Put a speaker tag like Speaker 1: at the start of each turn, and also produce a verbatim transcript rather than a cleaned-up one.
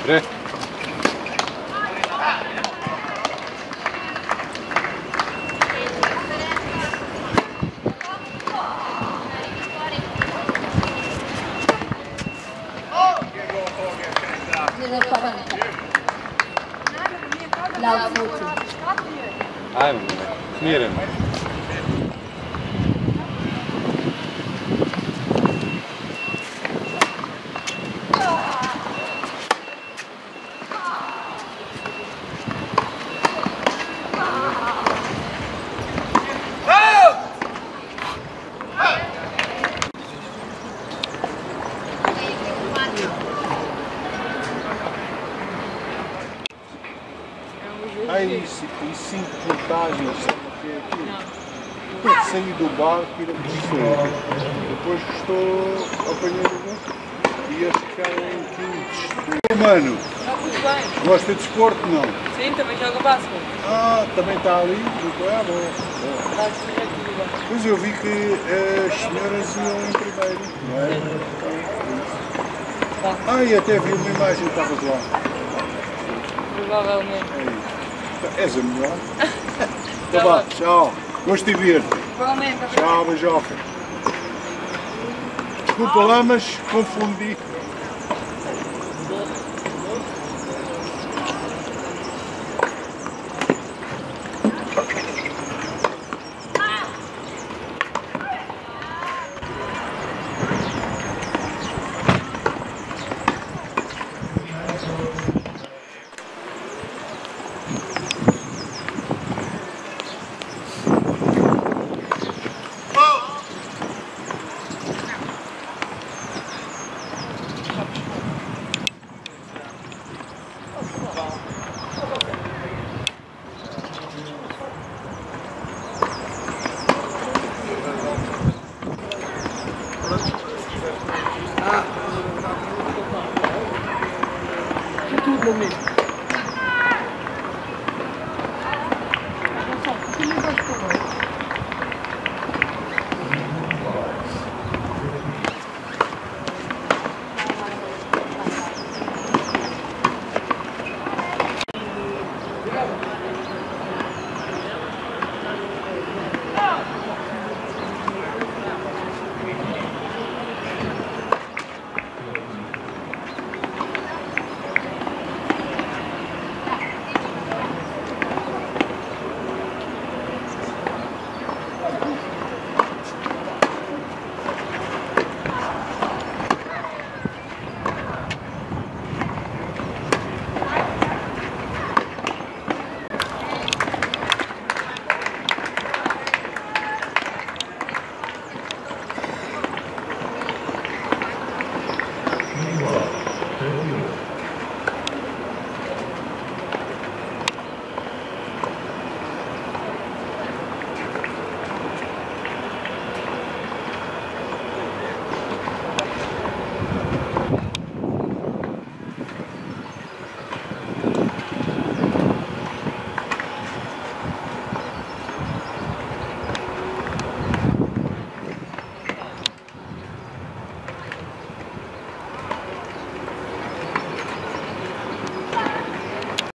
Speaker 1: Tre.
Speaker 2: Laut Foto.
Speaker 1: Ajmo, smireno.
Speaker 3: Ah, e, e cinco portagens, sabe o que é aquilo? Saí do barco e não gostou. Depois gostou, apanhei o barco e eles ficaram em quintos. Mano,
Speaker 4: Está tudo bem.
Speaker 3: gosta de desporto? Não?
Speaker 4: Sim, também joga basquete.
Speaker 3: Ah, também está ali? Ah, bom. bom.
Speaker 4: Está a desenhar aqui bem.
Speaker 3: Pois eu vi que as senhoras iam em primeiro, não é?
Speaker 4: Tá.
Speaker 3: Ah, e até vi uma imagem, estavas lá.
Speaker 4: Provavelmente.
Speaker 3: É, és a melhor. Então vá, tchau. Gosto de ver-te.
Speaker 4: Provavelmente.
Speaker 3: Tchau, beijoca. Desculpa lá, mas confundi.
Speaker 4: Tudo no mesmo.